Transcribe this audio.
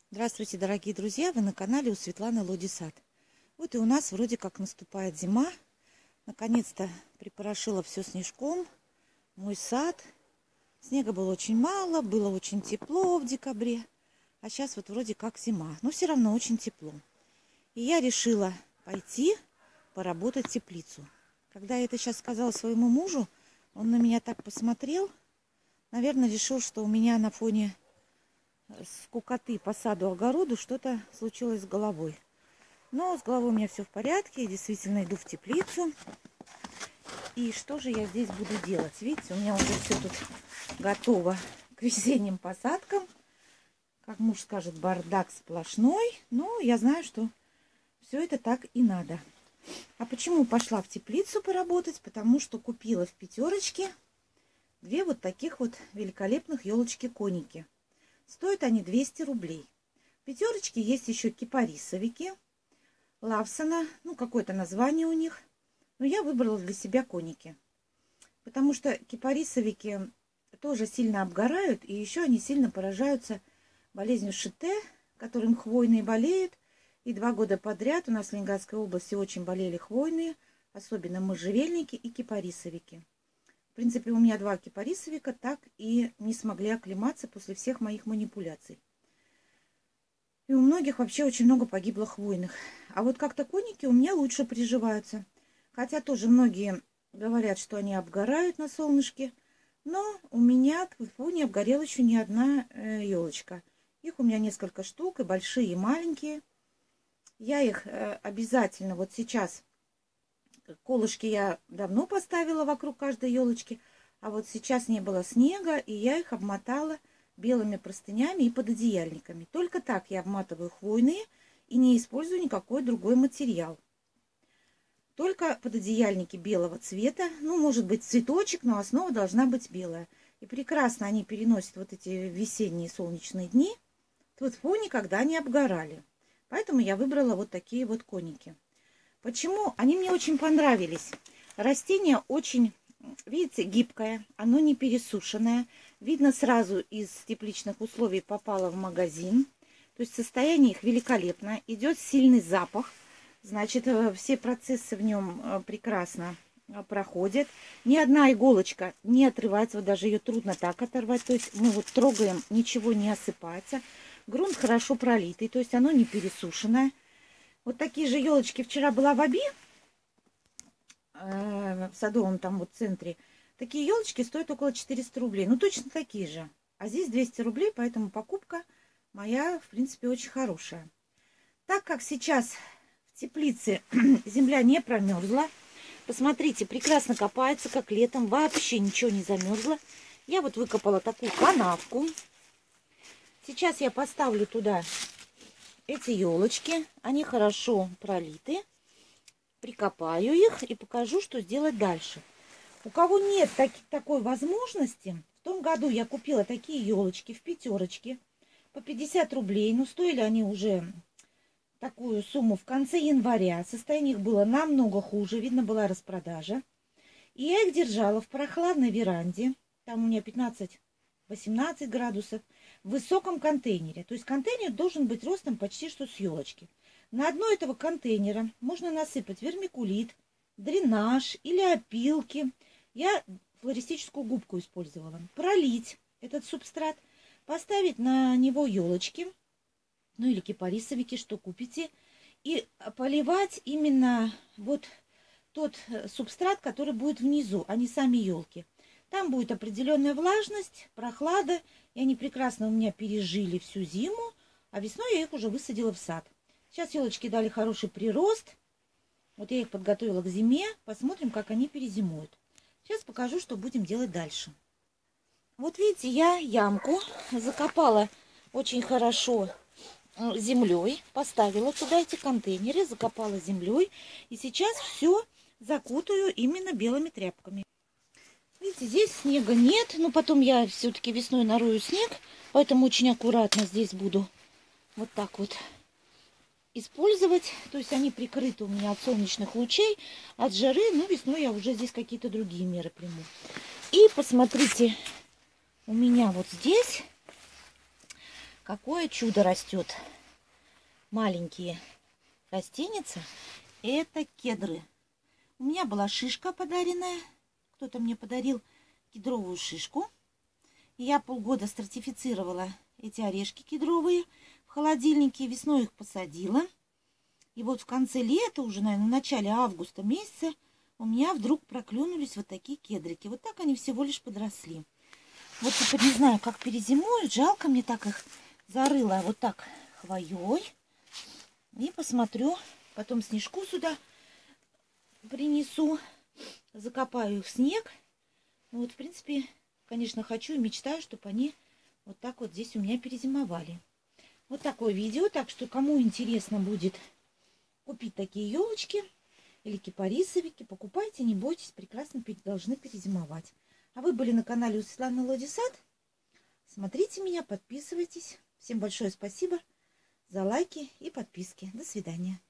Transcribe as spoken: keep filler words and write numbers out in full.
Здравствуйте, дорогие друзья! Вы на канале у Светланы Лодисад. Вот и у нас вроде как наступает зима. Наконец-то припорошила все снежком. Мой сад. Снега было очень мало, было очень тепло в декабре. А сейчас вот вроде как зима. Но все равно очень тепло. И я решила пойти поработать в теплицу. Когда я это сейчас сказала своему мужу, он на меня так посмотрел. Наверное, решил, что у меня на фоне скукоты по саду, огороду что-то случилось с головой. Но с головой у меня все в порядке. Я действительно иду в теплицу. И что же я здесь буду делать? Видите, у меня уже все тут готово к весенним посадкам. Как муж скажет, бардак сплошной. Но я знаю, что все это так и надо. А почему пошла в теплицу поработать? Потому что купила в пятерочке две вот таких вот великолепных елочки-коники. Стоят они двести рублей. В пятерочке есть еще кипарисовики Лавсона. Ну, какое-то название у них. Но я выбрала для себя коники. Потому что кипарисовики тоже сильно обгорают. И еще они сильно поражаются болезнью Шите, которым хвойные болеют. И два года подряд у нас в Ленинградской области очень болели хвойные. Особенно можжевельники и кипарисовики. В принципе, у меня два кипарисовика так и не смогли оклематься после всех моих манипуляций. И у многих вообще очень много погибло хвойных. А вот как-то коники у меня лучше приживаются. Хотя тоже многие говорят, что они обгорают на солнышке. Но у меня, тьфу, не обгорела еще ни одна э, елочка. Их у меня несколько штук, и большие, и маленькие. Я их э, обязательно вот сейчас... Колышки я давно поставила вокруг каждой елочки, а вот сейчас не было снега, и я их обмотала белыми простынями и пододеяльниками. Только так я обматываю хвойные и не использую никакой другой материал. Только пододеяльники белого цвета, ну, может быть, цветочек, но основа должна быть белая. И прекрасно они переносят вот эти весенние солнечные дни. Тут фу, никогда не обгорали. Поэтому я выбрала вот такие вот коники. Почему? Они мне очень понравились. Растение очень, видите, гибкое, оно не пересушенное. Видно сразу из тепличных условий попало в магазин. То есть состояние их великолепно. Идет сильный запах. Значит, все процессы в нем прекрасно проходят. Ни одна иголочка не отрывается. Вот даже ее трудно так оторвать. То есть мы вот трогаем, ничего не осыпается. Грунт хорошо пролитый. То есть оно не пересушенное. Вот такие же елочки вчера была в Оби, э, в садовом там вот центре. Такие елочки стоят около четырёхсот рублей. Ну, точно такие же. А здесь двести рублей, поэтому покупка моя, в принципе, очень хорошая. Так как сейчас в теплице земля не промерзла, посмотрите, прекрасно копается, как летом, вообще ничего не замерзло. Я вот выкопала такую канавку. Сейчас я поставлю туда... Эти елочки, они хорошо пролиты. Прикопаю их и покажу, что сделать дальше. У кого нет так, такой возможности, в том году я купила такие елочки в пятерочке по пятьдесят рублей. Но стоили они уже такую сумму в конце января. Состояние их было намного хуже. Видно, была распродажа. И я их держала в прохладной веранде. Там у меня пятнадцать-восемнадцать градусов. В высоком контейнере. То есть контейнер должен быть ростом почти что с елочки. На дно этого контейнера можно насыпать вермикулит, дренаж или опилки. Я флористическую губку использовала. Пролить этот субстрат, поставить на него елочки, ну или кипарисовики, что купите, и поливать именно вот тот субстрат, который будет внизу, а не сами елки. Там будет определенная влажность, прохлада, и они прекрасно у меня пережили всю зиму, а весной я их уже высадила в сад. Сейчас елочки дали хороший прирост, вот я их подготовила к зиме, посмотрим, как они перезимуют. Сейчас покажу, что будем делать дальше. Вот видите, я ямку закопала очень хорошо землей, поставила туда эти контейнеры, закопала землей, и сейчас все закутаю именно белыми тряпками. Видите, здесь снега нет, но потом я все-таки весной нарою снег, поэтому очень аккуратно здесь буду вот так вот использовать. То есть они прикрыты у меня от солнечных лучей, от жары, но весной я уже здесь какие-то другие меры приму. И посмотрите, у меня вот здесь Какое чудо растет. Маленькие растеница. Это кедры. У меня была шишка подаренная. Кто-то мне подарил кедровую шишку. И я полгода стратифицировала эти орешки кедровые в холодильнике. Весной их посадила. И вот в конце лета, уже, наверное, в начале августа месяца, у меня вдруг проклюнулись вот такие кедрики. Вот так они всего лишь подросли. Вот теперь не знаю, как перезимуют. Жалко мне так их зарыла вот так хвоей. И посмотрю, потом снежку сюда принесу, закопаю их в снег. Ну вот, в принципе, конечно, хочу и мечтаю, чтобы они вот так вот здесь у меня перезимовали. Вот такое видео. Так что, кому интересно будет купить такие елочки или кипарисовики, покупайте, не бойтесь, прекрасно должны перезимовать. А вы были на канале у Светланы Лодисад. Смотрите меня, подписывайтесь. Всем большое спасибо за лайки и подписки. До свидания.